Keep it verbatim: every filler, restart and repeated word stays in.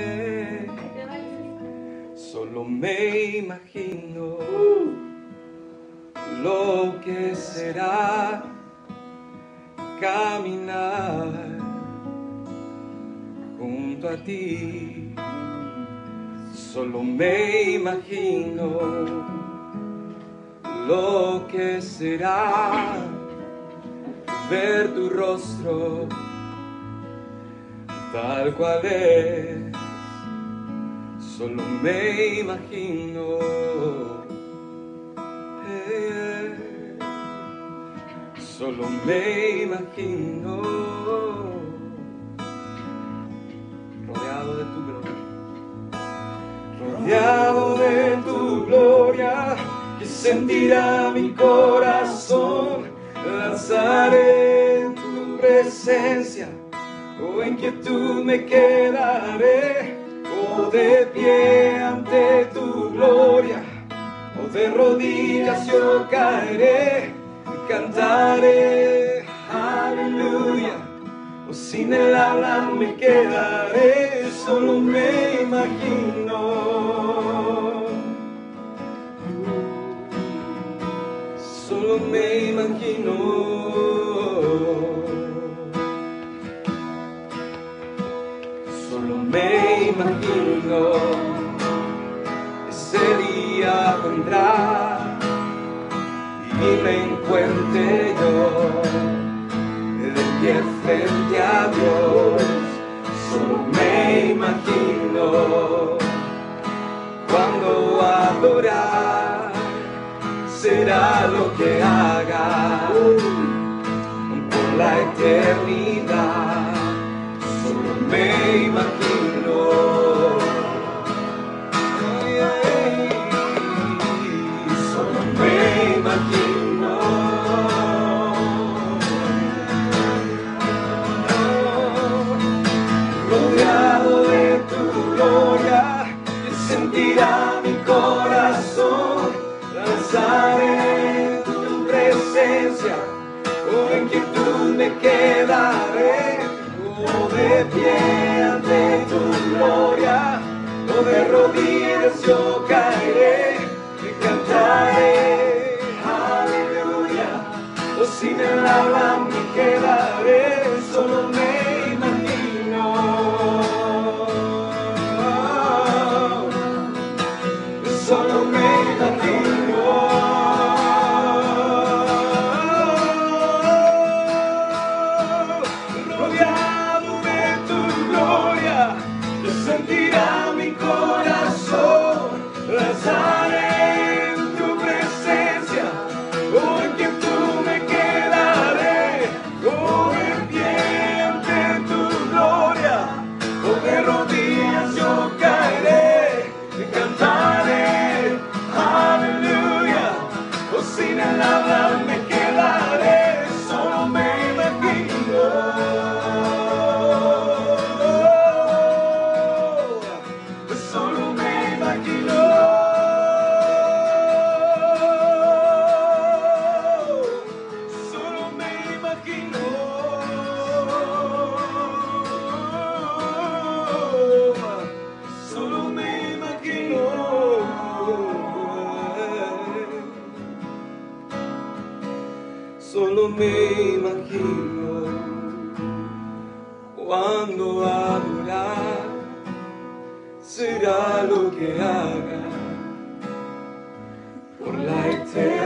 Solo me imagino lo que será caminar junto a ti. Solo me imagino lo que será ver tu rostro tal cual es. Solo me imagino, eh, solo me imagino rodeado de tu gloria, rodeado de tu gloria, que sentirá mi corazón. Danzaré en tu presencia, o en quietud me quedaré, o de pie ante tu gloria, o de rodillas yo caeré y cantaré aleluya, o sin el habla me quedaré. Solo me imagino, solo me imagino. Solo me imagino ese día vendrá y me encuentre yo de pie frente a Dios. Solo me imagino cuando adorar será lo que haga por la eternidad. Solo me imagino, ay, ay, solo me imagino, rodeado de tu gloria, que sentirá mi corazón. Danzaré en tu presencia, o en quietud me quedaré, o de pie ante tu gloria, o de rodillas yo caeré y cantaré aleluya, o sin el habla me quedaré. Solo me imagino, solo me imagino, rodeado de tu gloria, que sentirá mi corazón. Danzaré en tu presencia, o en quietud me quedaré, o en pie ante tu gloria, o de rodillas yo caeré y cantaré aleluya, o sin el habla me quedaré. Solo me imagino, solo me imagino, solo me imagino, solo me imagino, solo me imagino cuando adorar será lo que haga por la eternidad.